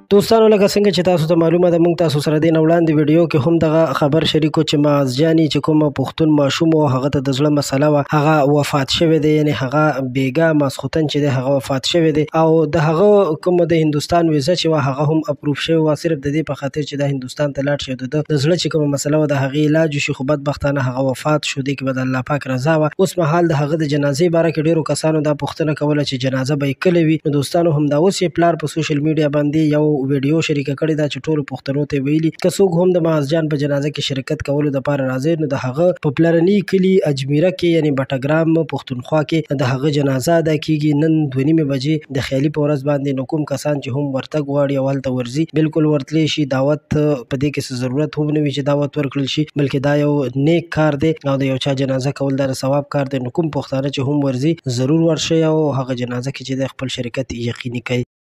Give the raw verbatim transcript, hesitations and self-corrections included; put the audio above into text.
دوستانو لکه څنګه چې تاسو ته معلومه ده موږ تاسو سره دین وړاندې ویډیو کې هم دغه خبر شریکو چې معزجاني چې کوم پښتون ماشوم او هغه ته د زړه مسله وه هغه وفات شوی دی، یعنی هغه بیګا ماسخوتن چې دی هغه وفات شوی دی او د هغه کوم د هندوستان ویزه چې وه هغه هم اپروف شوی وه صرف د دې په خاطر چې دا هندوستان ته لاړ شي د ده د زړه چې کومه مسله وه د هغې علاج وشي، خو بدبختانه هغه وفات شو. دې کې به د الله پاک رضا وه. اوس مهال د هغه د جنازې باره کې ډېرو کسانو دا پوښتنه کوله چې جنازه به یې کله وي. نو دوستانو همدا اوس یې پلار په سوشل میډیا باندې یو ویډیو شریکه کړې ده چې ټولو پښتنو ته ویلي که څوک هم د معزجان په جنازه کې شرکت کولو دپاره راځي نو د هغه په پلرني کلي اجمیره کې یعنی بټګرام پښتونخوا کې د هغه جنازه ادا کیږي نن دوه نیمې بجې د خیالي په ورځ باندې. نو کوم کسان چې هم ورتګ غواړي او هلته ورځي بالکل ورتلی شي. دعوت په دې کې څه ضرورت هم نه وي چې دعوت ورکړل شي، بلکې دا یو نیک کار دی او د یو چا جنازه کول دا د ثواب کار دی. نو کوم پښتانه چې هم ورځي ضرور ورشئ او هغه جنازه کې چې د خپل شرکت یقیني کوي.